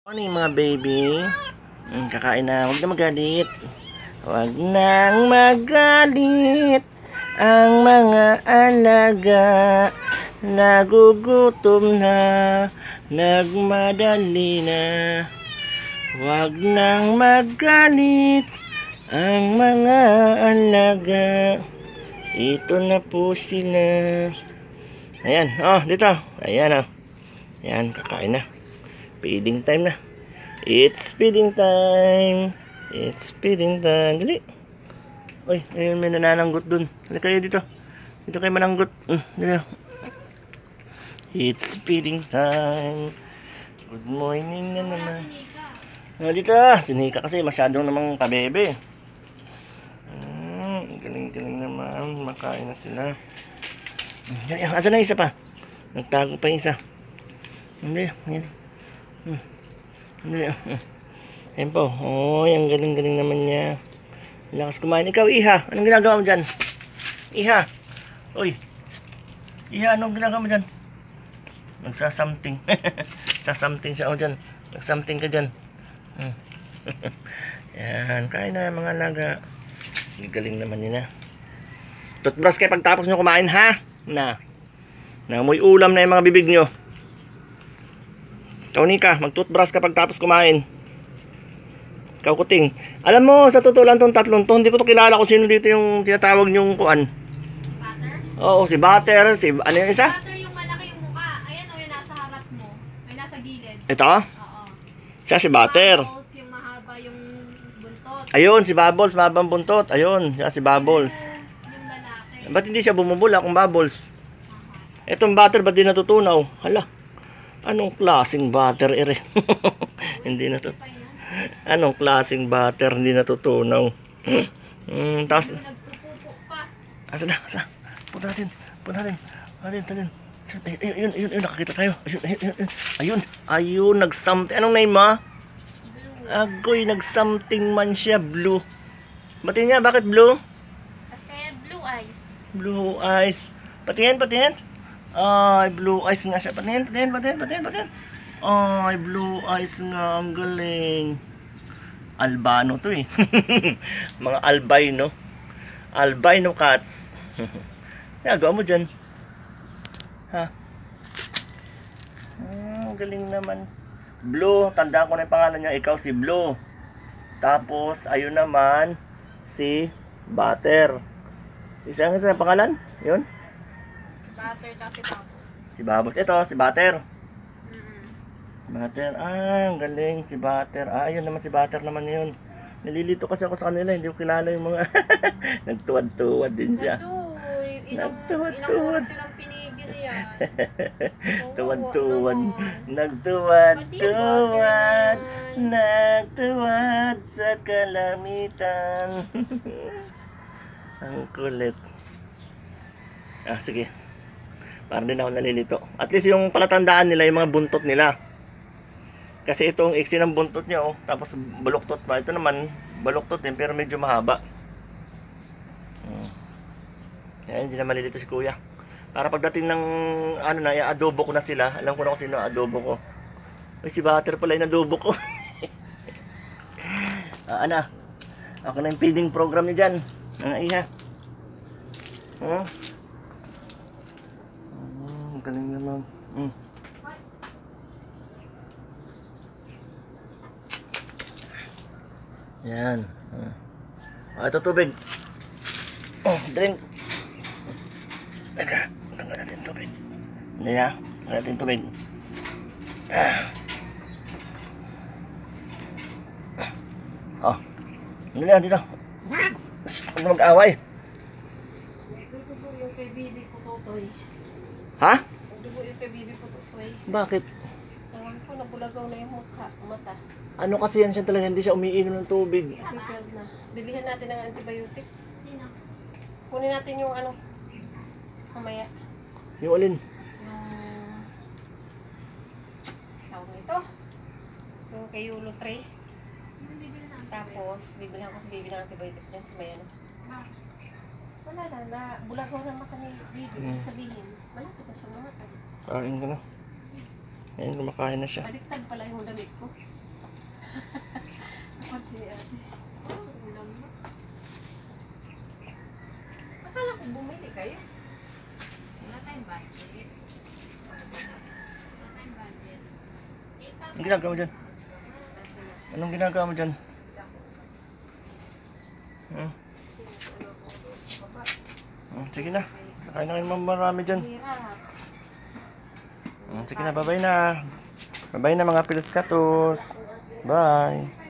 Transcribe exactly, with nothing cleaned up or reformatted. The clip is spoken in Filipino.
Ano yung mga baby? Hmm, kakain na. Huwag na magalit. Huwag nang magalit ang mga alaga. Nagugutom na, nagmadali na. Huwag nang magalit ang mga alaga. Ito na po sila. Ayan, oh, dito. Ayan, oh. Ayan, kakain na. Feeding time na. It's feeding time. It's feeding time. Dali. Uy, ayun, may nanananggot dun. Dali kayo dito. Dito kayo mananggot. Mm, dali. It's feeding time. Good morning na naman. Ah, dito. Sinika kasi masyadong namang kabebe. Hmm, galing-galing naman. Makain na sila. Dali, asan na isa pa? Nagtago pa yung isa. Hindi, ayan. Hmm. Hindi, hmm. Ayan po. Oh, ang galing-galing naman niya. Lakas kumain. Ikaw, Iha. Anong ginagawa mo dyan? Iha. Uy. Iha, anong ginagawa mo dyan? Nagsasamting. Sasamting siya ako dyan. Nagsamting ka dyan. Hmm. Yan. Kain na mga alaga. Galing naman nila. Toothbrush kayo pagtapos nyo kumain, ha? Na. Namoy ulam na yung mga bibig nyo. Ikaw, Nika, mag-toothbrush ka pagtapos kumain. Ikaw, Kuting. Alam mo, sa totoo lang tong tatlong to, hindi ko to kilala kung sino dito yung tinatawag nyong kuan. Butter? Oo, si Butter, si... Ano yung isa? Butter yung malaki yung mukha. Ayan o, yung nasa harap mo. May nasa gilid. Ito? Oo. Siya si Butter. Bubbles, yung mahaba yung buntot. Ayun, si Bubbles, mahabang buntot. Ayun, siya si Bubbles. Yung lalaki. Ba't hindi siya bumubula kung Bubbles? Etong Butter, ba't di natutunaw? Hala. Anong klaseng butter ere? Hindi na to. Anong klaseng butter hindi natutunaw? Hmm, tapos Nagpupupo pa. asa na, asa? Punta natin, punta natin. Natin, natin. Ayun, ayun, ayun, ayun, nakakita tayo. Ayun, ayun, ayun. Ayun, ayun, nag-something. Anong name mo? Agoy, nag-something man siya, blue. Ba't niya, bakit blue? Kasi blue eyes. Blue eyes. Patingin, patingin. Ay, blue eyes nga siya. Patingin, patingin, patingin, patingin, patingin. Ay, blue eyes nga. Ang galing. Albino to eh. Mga albino. Albino cats. Nagawa mo dyan. Ha? Hmm, galing naman. Blue. Tandaan ko na yung pangalan niya. Ikaw si Blue. Tapos, ayun naman, si Butter. Isa nga sa pangalan? Yun? Butter tsaka si Bubbles. Si Bubbles. Ito, si Butter. Mm-mm. Butter. Ah, ang galing. Si Butter. Ah, ayun naman si Butter naman yun. Nalilito kasi ako sa kanila. Hindi ko kilala yung mga... Nagtuwad-tuwad din siya. Aduh, ilang, Nagtuwad-tuwad. ilang oras nilang pinigil yan. Tuwad-tuwad. naman. Nagtuwad-tuwad. Pati yung Butter Nagtuwad sa kalamitan. Ang kulit. Ah, sige. Parang din ako nalilito. At least yung palatandaan nila, yung mga buntot nila. Kasi itong iksi ng buntot niya, oh. Tapos baluktot pa. Ito naman, baluktot din, pero medyo mahaba. Hmm. Kaya hindi na malilito si kuya. Para pagdating ng, ano na, i-adobo ko na sila. Alam ko na kung sino adobo ko. Ay, si Butter pala yung adobo ko. ah, ano? Ako na yung feeding program niya dyan. Ang iha. Hmm? Ang galing naman. Mm. Yan. Mm. Ah, ito tubig. Oh, drink. Teka, tanggal natin tubig. Hindi na. Tanggal natin tubig. Ah. Oh. Hindi na, dito. Huwag na mag-away. Ito po yung kay Bibi Putotoy. Ha? Ito po yung kay Bibi Putotoy. Bakit? Ewan ko, nabulagaw na yung mukha, mata. Ano kasi yan siya talaga, hindi siya umiinom ng tubig. Pipiled na. Bilihan natin ng antibiotic. Sino? Kunin natin yung ano, mamaya. Yung alin? Yung, tawag nito. Yung kay Yulo tray. Tapos, bibilihan ko si Bibi ng antibiotic dyan sa may ano. Wala na, na bulagaw na mata ni Bibi. Hmm. Sabihin, malapit na siya mamatay. Kain ka na. Ngayon kumakain na siya. Baliktad pala yung damit ko. bumili kayo. Wala tayong budget. Wala tayong budget. Anong ginagawa mo dyan? Anong ginagawa mo dyan? Hmm? Hmm, sige na. Nakain na kayo marami dyan. Hirap. Hmm, sige na, bye-bye na. Bye-bye na mga Pilos Katos. Bye.